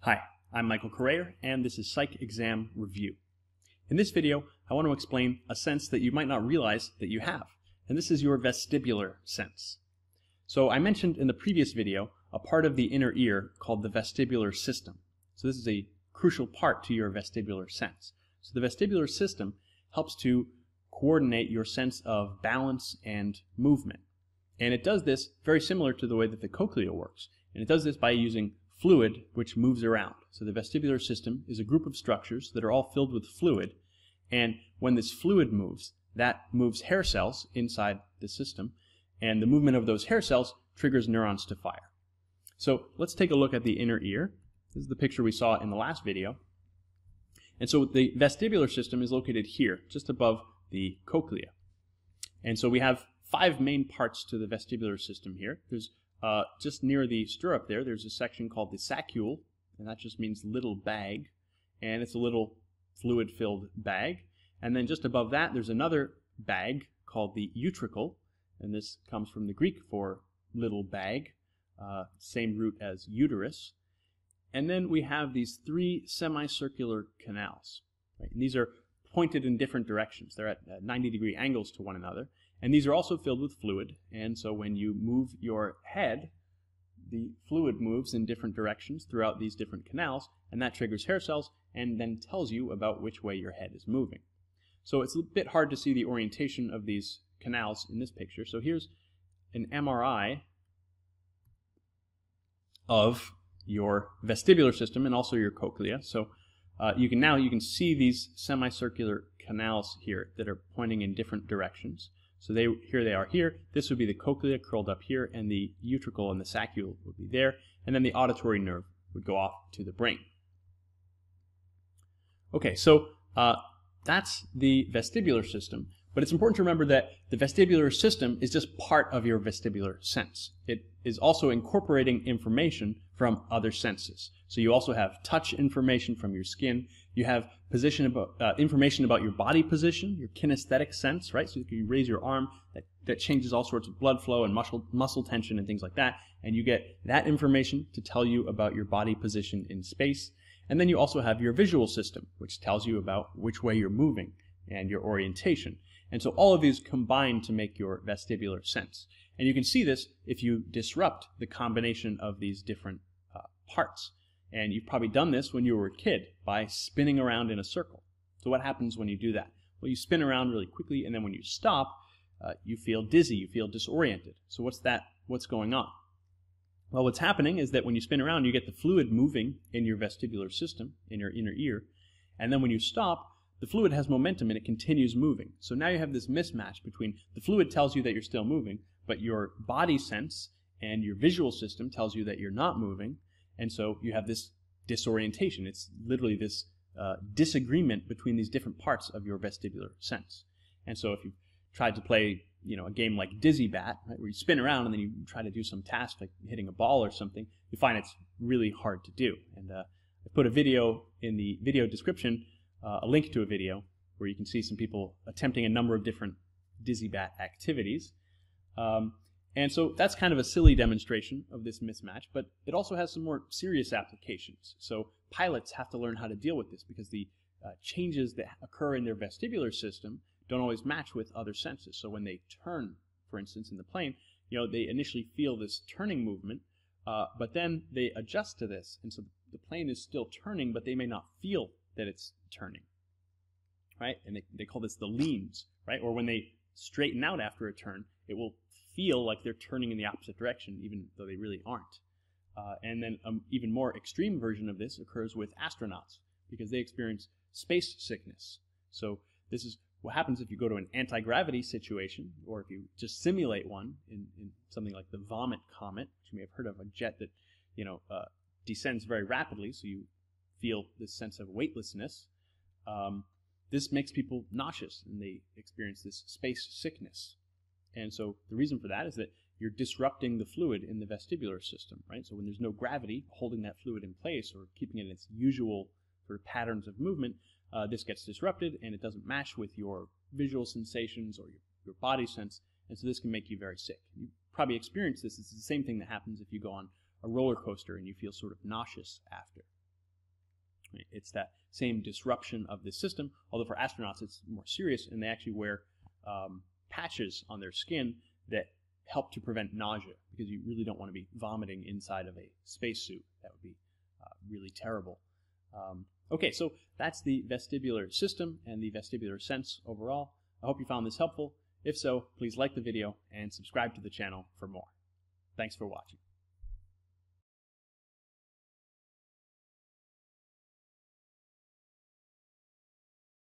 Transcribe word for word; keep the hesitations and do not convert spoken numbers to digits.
Hi, I'm Michael Correa, and this is Psych Exam Review. In this video, I want to explain a sense that you might not realize that you have, and this is your vestibular sense. So I mentioned in the previous video a part of the inner ear called the vestibular system. So this is a crucial part to your vestibular sense. So the vestibular system helps to coordinate your sense of balance and movement. And it does this very similar to the way that the cochlea works. And it does this by using fluid which moves around. So the vestibular system is a group of structures that are all filled with fluid, and when this fluid moves, that moves hair cells inside the system, and the movement of those hair cells triggers neurons to fire. So let's take a look at the inner ear. This is the picture we saw in the last video. And so the vestibular system is located here, just above the cochlea. And so we have five main parts to the vestibular system here. There's Uh, just near the stirrup there, there's a section called the saccule, and that just means little bag, and it's a little fluid-filled bag. And then just above that, there's another bag called the utricle, and this comes from the Greek for little bag, uh, same root as uterus. And then we have these three semicircular canals, right? And these are pointed in different directions. They're at uh, ninety degree angles to one another. And these are also filled with fluid, and so when you move your head, the fluid moves in different directions throughout these different canals, and that triggers hair cells and then tells you about which way your head is moving. So it's a bit hard to see the orientation of these canals in this picture. So here's an M R I of your vestibular system and also your cochlea. So uh, you can now you can see these semicircular canals here that are pointing in different directions. So they, here they are here. This would be the cochlea curled up here, and the utricle and the saccule would be there, and then the auditory nerve would go off to the brain. Okay, so uh, that's the vestibular system, but it's important to remember that the vestibular system is just part of your vestibular sense. It is also incorporating information from other senses. So you also have touch information from your skin. You have position about, uh, information about your body position, your kinesthetic sense, right? So if you raise your arm, that, that changes all sorts of blood flow and muscle, muscle tension and things like that. And you get that information to tell you about your body position in space. And then you also have your visual system, which tells you about which way you're moving and your orientation. And so all of these combine to make your vestibular sense. And you can see this if you disrupt the combination of these different uh, parts. And you've probably done this when you were a kid by spinning around in a circle. So what happens when you do that? Well, you spin around really quickly, and then when you stop, uh, you feel dizzy, you feel disoriented. So what's that? What's going on? Well, what's happening is that when you spin around, you get the fluid moving in your vestibular system, in your inner ear, and then when you stop, the fluid has momentum and it continues moving. So now you have this mismatch between the fluid tells you that you're still moving, but your body sense and your visual system tells you that you're not moving. And so you have this disorientation. It's literally this uh, disagreement between these different parts of your vestibular sense. And so if you tried to play, you know, a game like Dizzy Bat, right, where you spin around and then you try to do some task like hitting a ball or something, you find it's really hard to do. And uh, I put a video in the video description, uh, a link to a video where you can see some people attempting a number of different Dizzy Bat activities. Um, And so that's kind of a silly demonstration of this mismatch, but it also has some more serious applications. So pilots have to learn how to deal with this because the uh, changes that occur in their vestibular system don't always match with other senses. So when they turn, for instance, in the plane, you know, they initially feel this turning movement, uh, but then they adjust to this. And so the plane is still turning, but they may not feel that it's turning, right? And they, they call this the leans, right? Or when they straighten out after a turn, it will feel like they're turning in the opposite direction, even though they really aren't. Uh, and then an even more extreme version of this occurs with astronauts, because they experience space sickness. So this is what happens if you go to an anti-gravity situation, or if you just simulate one in, in something like the Vomit Comet, which you may have heard of, a jet that, you know, uh, descends very rapidly, so you feel this sense of weightlessness. Um, this makes people nauseous, and they experience this space sickness. And so the reason for that is that you're disrupting the fluid in the vestibular system, right? So when there's no gravity holding that fluid in place or keeping it in its usual sort of patterns of movement, uh, this gets disrupted and it doesn't match with your visual sensations or your, your body sense, and so this can make you very sick. You probably experienced this. It's the same thing that happens if you go on a roller coaster and you feel sort of nauseous after. Right? It's that same disruption of the system, although for astronauts it's more serious, and they actually wear um, patches on their skin that help to prevent nausea, because you really don't want to be vomiting inside of a spacesuit. That would be uh, really terrible. Um, okay, so that's the vestibular system and the vestibular sense overall. I hope you found this helpful. If so, please like the video and subscribe to the channel for more. Thanks for watching.